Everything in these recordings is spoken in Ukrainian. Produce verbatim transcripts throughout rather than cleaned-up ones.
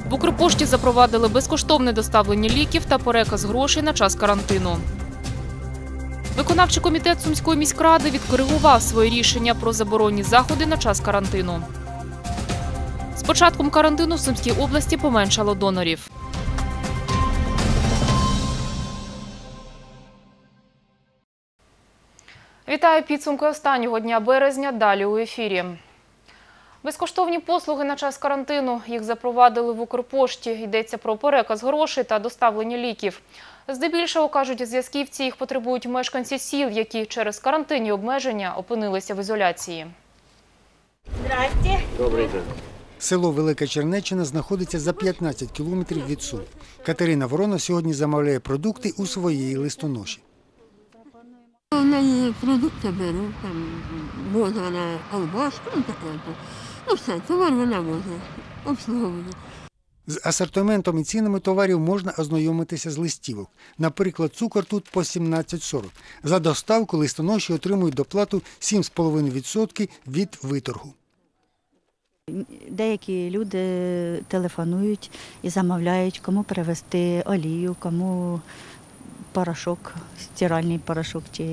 В Укрпошті запровадили безкоштовне доставлення ліків та переказ грошей на час карантину. Виконавчий комітет Сумської міськради відкоригував своє рішення про заборонні заходи на час карантину. З початком карантину в Сумській області поменшало донорів. Вітаю підсумки останнього дня березня, далі у ефірі. Безкоштовні послуги на час карантину. Їх запровадили в Укрпошті. Йдеться про переказ грошей та доставлення ліків. Здебільшого, кажуть зв'язківці, їх потребують мешканці сіл, які через карантинні обмеження опинилися в ізоляції. Здрасте. Добрий день. Село Велика Чернеччина знаходиться за п'ятнадцять кілометрів від Сум. Катерина Ворона сьогодні замовляє продукти у своєї листоноші. У неї продукти беру, там можна на колбаску, ну таке. Ну все, товар вона може обслуговувати. З асортиментом і цінами товарів можна ознайомитися з листівок. Наприклад, цукор тут по сімнадцять сорок. За доставку листоноші отримують доплату сім цілих п'ять десятих відсотка від виторгу. Деякі люди телефонують і замовляють, кому привезти олію, кому порошок, стиральний порошок, чи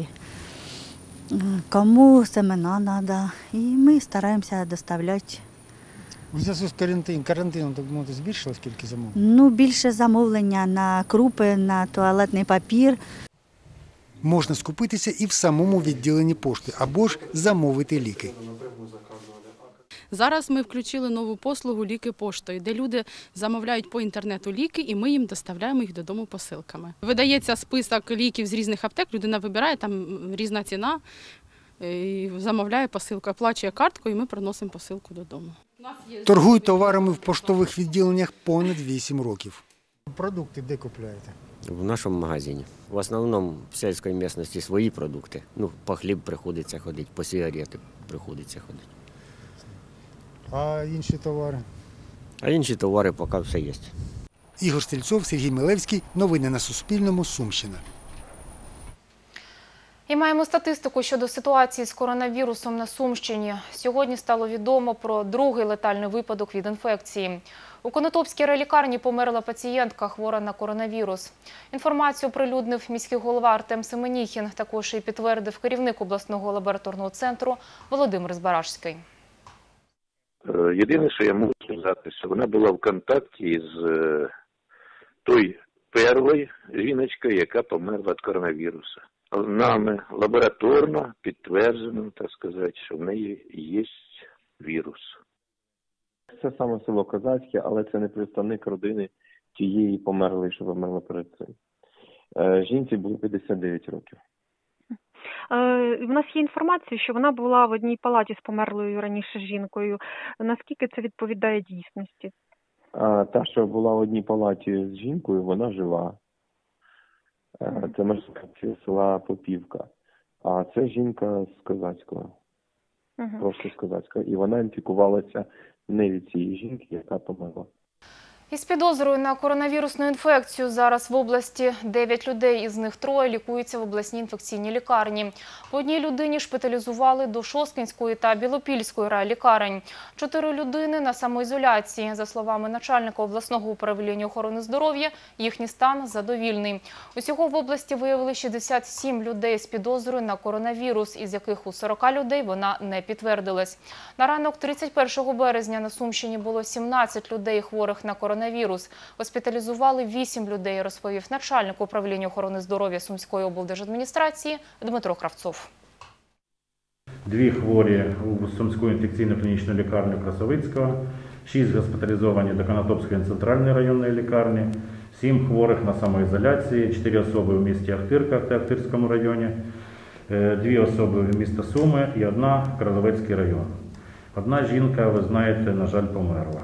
кому семена треба. І ми стараємося доставляти. У зв'язку з карантином, карантином так мовити, збільшилась кількість замовлень? Ну, більше замовлення на крупи, на туалетний папір. Можна скупитися і в самому відділенні пошти, або ж замовити ліки. Зараз ми включили нову послугу «Ліки поштою», де люди замовляють по інтернету ліки, і ми їм доставляємо їх додому посилками. Видається список ліків з різних аптек, людина вибирає, там різна ціна, і замовляє посилку, оплачує карткою, і ми приносимо посилку додому. Торгують товарами в поштових відділеннях понад вісім років. Продукти де купуєте? В нашому магазині. В основному в сільській місцевості свої продукти. Ну, по хліб приходиться ходити, по сигарети приходиться ходити. А інші товари? А інші товари поки все є. Ігор Стільцов, Сергій Милевський. Новини на Суспільному. Сумщина. І маємо статистику щодо ситуації з коронавірусом на Сумщині. Сьогодні стало відомо про другий летальний випадок від інфекції. У Конотопській райлікарні померла пацієнтка, хвора на коронавірус. Інформацію оприлюднив міський голова Артем Семеніхін, також і підтвердив керівник обласного лабораторного центру Володимир Збаражський. Єдине, що я можу сказати, що вона була в контакті з той першою жіночкою, яка померла від коронавірусу. Нами лабораторно підтверджено, так сказати, що в неї є вірус. Це саме село Козацьке, але це не представник родини тієї померлої, що померла перед цим. Жінці було п'ятдесят дев'ять років. У нас є інформація, що вона була в одній палаті з померлою раніше жінкою. Наскільки це відповідає дійсності? Та, що була в одній палаті з жінкою, вона жива. Це мешканці села Попівка. А це жінка з Козацького. Uh-huh. Просто з Козацького. І вона інфікувалася не від цієї жінки, яка померла. Із підозрою на коронавірусну інфекцію зараз в області дев'ять людей, із них троє лікуються в обласній інфекційній лікарні. По одній людині шпиталізували до Шосткинської та Білопільської райлікарень. Чотири людини на самоізоляції. За словами начальника обласного управління охорони здоров'я, їхній стан задовільний. Усього в області виявили шістдесят сім людей з підозрою на коронавірус, із яких у сорока людей вона не підтвердилась. На ранок тридцять першого березня на Сумщині було сімнадцять людей хворих на коронавірус. Коронавірус. Госпіталізували вісім людей, розповів начальник управління охорони здоров'я Сумської облдержадміністрації Дмитро Кравцов. Дві хворі у Сумську інфекційно-клінічну лікарню Красовицького, шість госпіталізовані до Конотопської центральної районної лікарні, сім хворих на самоізоляції, чотири особи в місті Ахтирка та Ахтирському районі, дві особи в місті Суми і одна в Кроловецький район. Одна жінка, ви знаєте, на жаль, померла.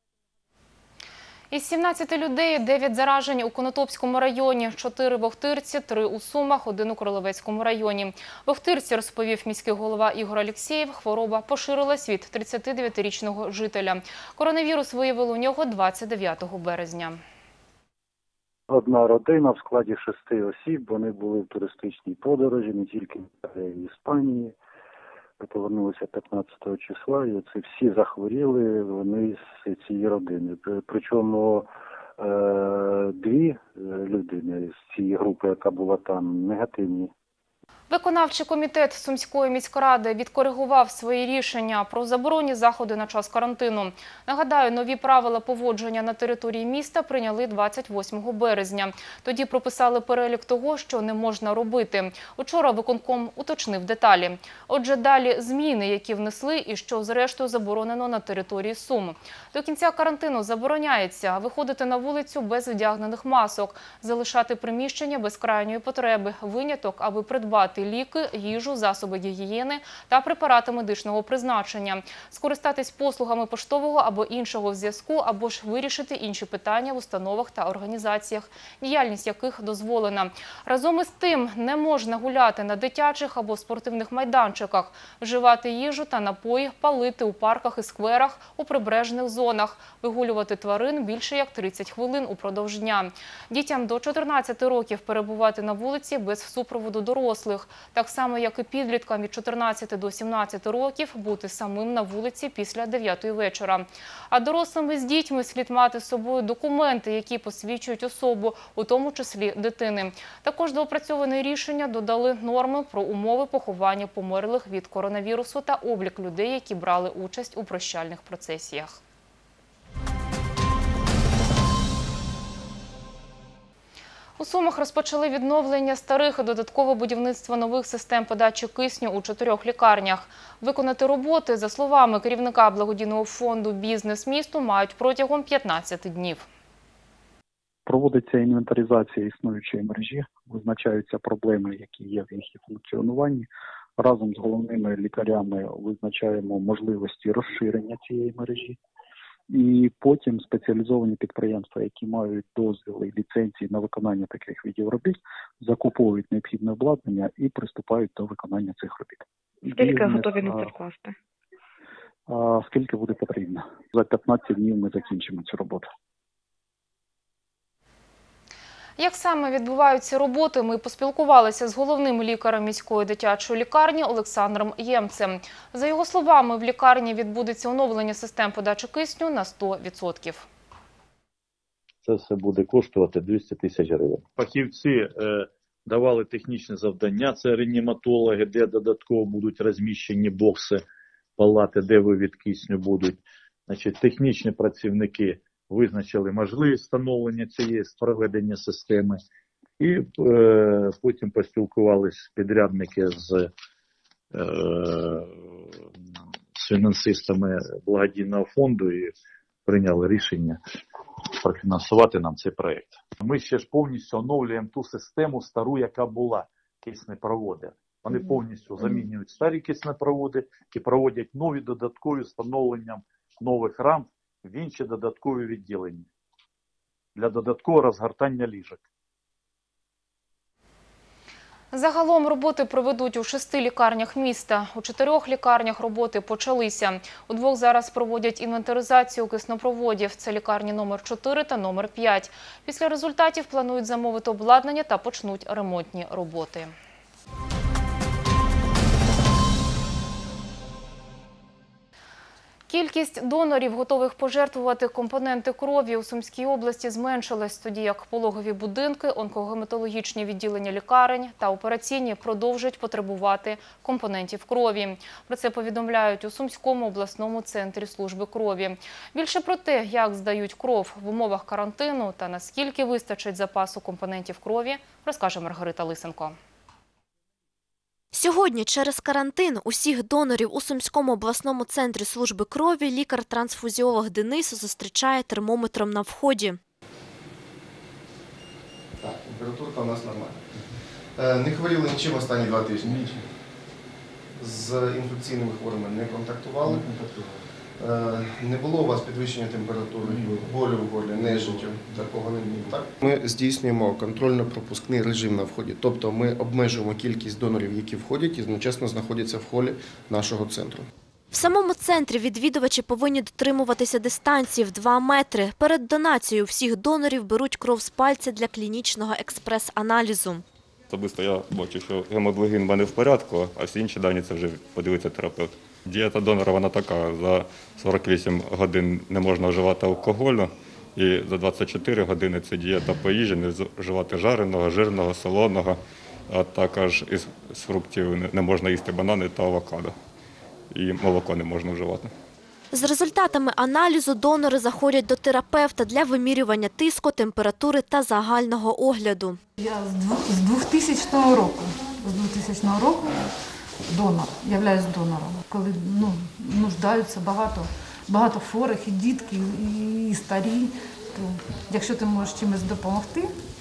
Із сімнадцяти людей дев'ять заражені у Конотопському районі, чотири в Охтирці, три у Сумах, один у Кроловецькому районі. В Охтирці, розповів міський голова Ігор Алєксєєв, хвороба поширилась від тридцятидев'ятирічного жителя. Коронавірус виявили у нього двадцять дев'ятого березня. Одна родина в складі шести осіб, вони були в туристичній подорожі, не тільки в Іспанії. Ми повернулися п'ятнадцятого числа, і це всі захворіли, вони з цієї родини. Причому е, дві людини з цієї групи, яка була там, негативні. Виконавчий комітет Сумської міськради відкоригував свої рішення про заборонні заходи на час карантину. Нагадаю, нові правила поводження на території міста прийняли двадцять восьмого березня. Тоді прописали перелік того, що не можна робити. Учора виконком уточнив деталі. Отже, далі зміни, які внесли і що зрештою заборонено на території Сум. До кінця карантину забороняється виходити на вулицю без вдягнених масок, залишати приміщення без крайньої потреби, виняток, аби придбати ліки, їжу, засоби гігієни та препарати медичного призначення, скористатись послугами поштового або іншого зв'язку, або ж вирішити інші питання в установах та організаціях, діяльність яких дозволена. Разом із тим, не можна гуляти на дитячих або спортивних майданчиках, вживати їжу та напої, палити у парках і скверах, у прибережних зонах, вигулювати тварин більше як тридцять хвилин упродовж дня. Дітям до чотирнадцяти років перебувати на вулиці без супроводу дорослих. Так само, як і підліткам від чотирнадцяти до сімнадцяти років бути самим на вулиці після дев'ятої вечора. А дорослим із дітьми слід мати з собою документи, які посвідчують особу, у тому числі дитини. Також до опрацьованої рішення додали норми про умови поховання померлих від коронавірусу та облік людей, які брали участь у прощальних процесіях. У Сумах розпочали відновлення старих і додаткове будівництво нових систем подачі кисню у чотирьох лікарнях. Виконати роботи, за словами керівника благодійного фонду «Бізнес місту», мають протягом п'ятнадцяти днів. Проводиться інвентаризація існуючої мережі, визначаються проблеми, які є в їх функціонуванні. Разом з головними лікарями визначаємо можливості розширення цієї мережі. І потім спеціалізовані підприємства, які мають дозвіли і ліцензії на виконання таких видів робіт, закуповують необхідне обладнання і приступають до виконання цих робіт. Скільки Бізнес, готові на це вкласти? А, скільки буде потрібно? За п'ятнадцять днів ми закінчимо цю роботу. Як саме відбуваються роботи, ми поспілкувалися з головним лікарем міської дитячої лікарні Олександром Ємцем. За його словами, в лікарні відбудеться оновлення систем подачі кисню на сто відсотків. Це все буде коштувати двісті тисяч гривень. Фахівці е, давали технічне завдання, це реаніматологи, де додатково будуть розміщені бокси, палати, де вивід кисню будуть. Значить, технічні працівники визначили можливість встановлення цієї проведення системи і е, потім поспілкувалися підрядники з, е, з фінансистами благодійного фонду і прийняли рішення профінансувати нам цей проєкт. Ми ще ж повністю оновлюємо ту систему стару, яка була, киснепроводи. Вони повністю замінюють старі киснепроводи і проводять нові додаткові встановленням нових рамп в інші додаткові відділення для додаткового розгортання ліжок. Загалом роботи проведуть у шести лікарнях міста. У чотирьох лікарнях роботи почалися. У двох зараз проводять інвентаризацію киснопроводів. Це лікарні номер чотири та номер п'ять. Після результатів планують замовити обладнання та почнуть ремонтні роботи. Кількість донорів, готових пожертвувати компоненти крові у Сумській області, зменшилась, тоді як пологові будинки, онкогематологічні відділення лікарень та операційні продовжують потребувати компонентів крові. Про це повідомляють у Сумському обласному центрі служби крові. Більше про те, як здають кров в умовах карантину та наскільки вистачить запасу компонентів крові, розкаже Маргарита Лисенко. Сьогодні через карантин усіх донорів у Сумському обласному центрі служби крові лікар-трансфузіолог Денис зустрічає термометром на вході. Так, температурка у нас нормальна. Не хворіли нічим останні два тижні? З інфекційними хворими не контактували? Не було у вас підвищення температури, болю в горлі, нежиттю, такого не було, так? Ми здійснюємо контрольно-пропускний режим на вході, тобто ми обмежуємо кількість донорів, які входять і одночасно знаходяться в холі нашого центру. В самому центрі відвідувачі повинні дотримуватися дистанції в два метри. Перед донацією всіх донорів беруть кров з пальця для клінічного експрес-аналізу. Особисто я бачу, що гемоглобін в мене в порядку, а всі інші дані це вже подивиться терапевт. Дієта донора вона така, за сорок вісім годин не можна вживати алкоголю, і за двадцять чотири години це дієта по їжі, не вживати жареного, жирного, солоного, а також із фруктів не можна їсти банани та авокадо, і молоко не можна вживати. З результатами аналізу донори заходять до терапевта для вимірювання тиску, температури та загального огляду. Я з двохтисячного року, з двохтисячного року донор, являюсь донором. Коли ну, нуждаються багато, багато хворих, і дітки, і старі, то якщо ти можеш чимось допомогти,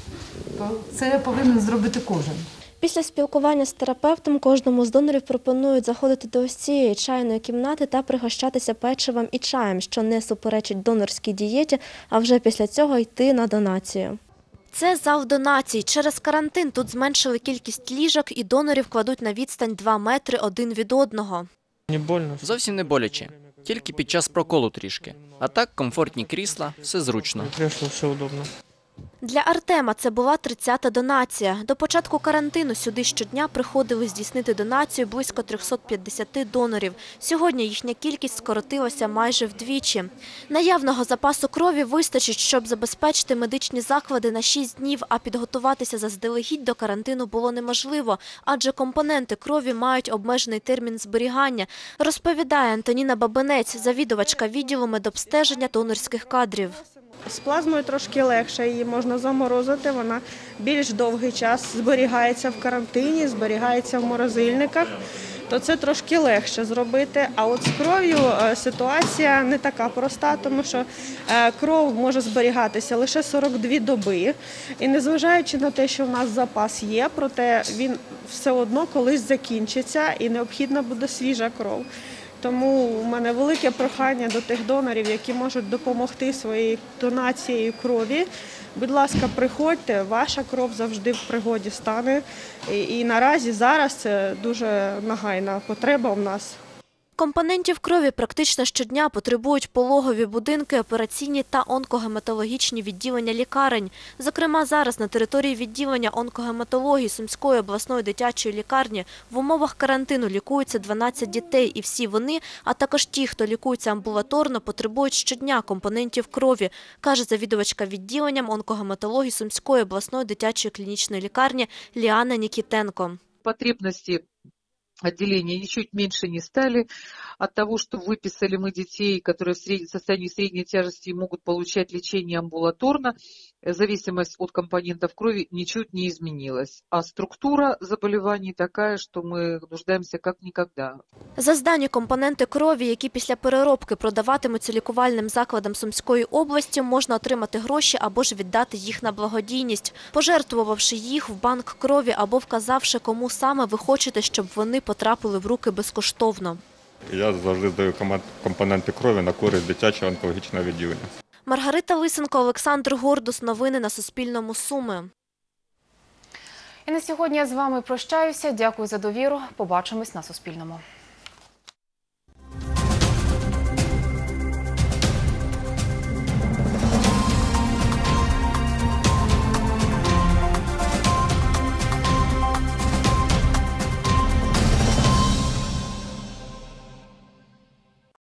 то це повинен зробити кожен. Після спілкування з терапевтом кожному з донорів пропонують заходити до ось цієї чайної кімнати та пригощатися печивом і чаєм, що не суперечить донорській дієті, а вже після цього йти на донацію. Це зал донацій. Через карантин тут зменшили кількість ліжок і донорів кладуть на відстань два метри один від одного. Не больно? Зовсім не боляче. Тільки під час проколу трішки. А так комфортні крісла, все зручно. Кресло, все удобно. Для Артема це була тридцята донація. До початку карантину сюди щодня приходили здійснити донацію близько триста п'ятдесят донорів. Сьогодні їхня кількість скоротилася майже вдвічі. Наявного запасу крові вистачить, щоб забезпечити медичні заклади на шість днів, а підготуватися заздалегідь до карантину було неможливо, адже компоненти крові мають обмежений термін зберігання, розповідає Антоніна Бабинець, завідувачка відділу медобстеження донорських кадрів. З плазмою трошки легше, її можна заморозити, вона більш довгий час зберігається в карантині, зберігається в морозильниках, то це трошки легше зробити. А от з кров'ю ситуація не така проста, тому що кров може зберігатися лише сорок дві доби. І незважаючи на те, що в нас запас є, проте він все одно колись закінчиться і необхідна буде свіжа кров. Тому у мене велике прохання до тих донорів, які можуть допомогти своєю донацією крові. Будь ласка, приходьте, ваша кров завжди в пригоді стане. І, і наразі зараз це дуже нагальна потреба в нас. Компонентів крові практично щодня потребують пологові будинки, операційні та онкогематологічні відділення лікарень. Зокрема, зараз на території відділення онкогематології Сумської обласної дитячої лікарні в умовах карантину лікуються дванадцять дітей, і всі вони, а також ті, хто лікується амбулаторно, потребують щодня компонентів крові, каже завідувачка відділенням онкогематології Сумської обласної дитячої клінічної лікарні Ліана Нікітенко. Потребності отделения ничуть меньше не стали. От того, что выписали мы детей, которые в состоянии средней тяжести могут получать лечение амбулаторно, зависимость от компонентов крови ничуть не изменилась. А структура заболеваний такая, что мы нуждаемся как никогда. За здані компоненти крові, які після переробки продаватимуться лікувальним закладам Сумської області, можна отримати гроші або ж віддати їх на благодійність, пожертвувавши їх в банк крові або вказавши, кому саме ви хочете, щоб вони потрапили в руки безкоштовно. Я завжди здаю компоненти крові на користь дитячого онкологічного відділення. Маргарита Лисенко, Олександр Гордус. Новини на Суспільному. Суми. І на сьогодні я з вами прощаюся. Дякую за довіру. Побачимось на Суспільному.